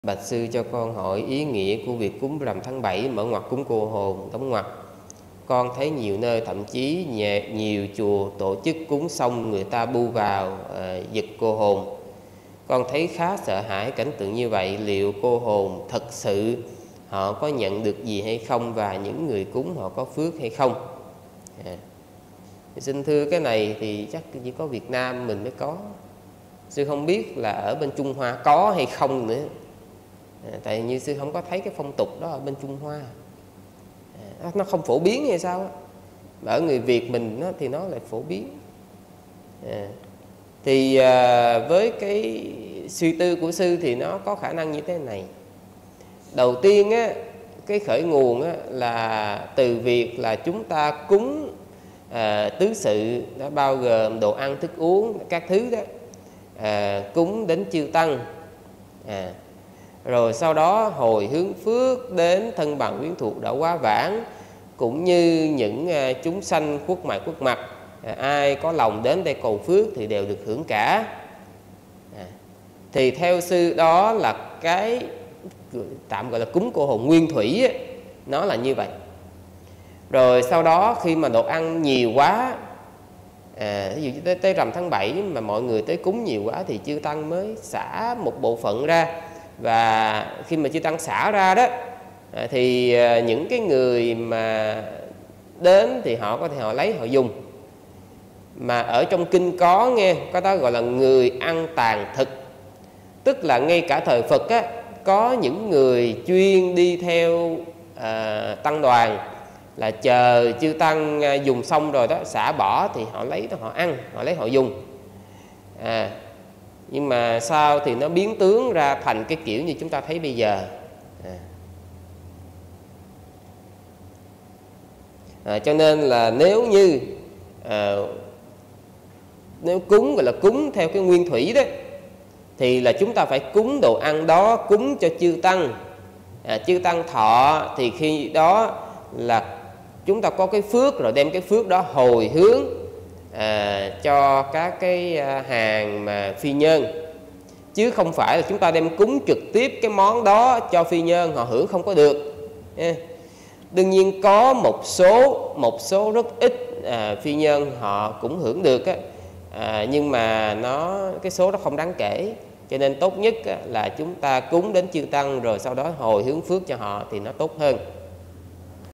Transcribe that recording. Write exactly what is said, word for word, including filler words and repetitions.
Bạch sư cho con hỏi ý nghĩa của việc cúng rằm tháng bảy, mở ngoặc cúng cô hồn, đóng ngoặc. Con thấy nhiều nơi, thậm chí nhà, nhiều chùa tổ chức cúng xong người ta bu vào à, giật cô hồn. Con thấy khá sợ hãi cảnh tượng như vậy. Liệu cô hồn thật sự họ có nhận được gì hay không, và những người cúng họ có phước hay không? À. Xin thưa, cái này thì chắc chỉ có Việt Nam mình mới có. Sư không biết là ở bên Trung Hoa có hay không nữa. À, tại như sư không có thấy cái phong tục đó ở bên Trung Hoa. À, nó không phổ biến hay sao á. Ở người Việt mình nó, thì nó lại phổ biến. À, thì à, với cái suy tư của sư thì nó có khả năng như thế này. Đầu tiên á, cái khởi nguồn á, là từ việc là chúng ta cúng à, tứ sự, nó bao gồm đồ ăn thức uống các thứ đó, à, cúng đến chư tăng, à, rồi sau đó hồi hướng phước đến thân bằng quyến thuộc đã quá vãng, cũng như những à, chúng sanh khuất mặt khuất mặt, à, ai có lòng đến đây cầu phước thì đều được hưởng cả. À, thì theo sư đó là cái tạm gọi là cúng cô hồn nguyên thủy ấy, nó là như vậy. Rồi sau đó khi mà đồ ăn nhiều quá, à, ví dụ tới, tới rằm tháng bảy mà mọi người tới cúng nhiều quá thì chư tăng mới xả một bộ phận ra. Và khi mà chư tăng xả ra đó, à, thì à, những cái người mà đến thì họ có thể họ lấy họ dùng. Mà ở trong kinh có nghe, có ta gọi là người ăn tàn thực. Tức là ngay cả thời Phật á, có những người chuyên đi theo à, tăng đoàn, là chờ chư tăng à, dùng xong rồi đó, xả bỏ thì họ lấy đó họ ăn, họ lấy họ dùng. À, nhưng mà sau thì nó biến tướng ra thành cái kiểu như chúng ta thấy bây giờ. À. À, cho nên là nếu như à, nếu cúng gọi là cúng theo cái nguyên thủy đó, thì là chúng ta phải cúng đồ ăn đó, cúng cho chư tăng. À, chư tăng thọ thì khi đó là chúng ta có cái phước, rồi đem cái phước đó hồi hướng à, cho các cái hàng mà phi nhân, chứ không phải là chúng ta đem cúng trực tiếp cái món đó cho phi nhân họ hưởng không có được. À, đương nhiên có một số một số rất ít à, phi nhân họ cũng hưởng được á, à, nhưng mà nó cái số đó không đáng kể. Cho nên tốt nhất á, là chúng ta cúng đến chư tăng rồi sau đó hồi hướng phước cho họ thì nó tốt hơn.